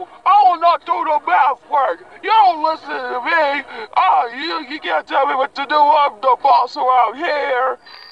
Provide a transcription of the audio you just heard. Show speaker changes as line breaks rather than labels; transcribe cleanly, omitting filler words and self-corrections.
I will not do the math work. You don't listen to me. You can't tell me what to do. I'm the boss around here.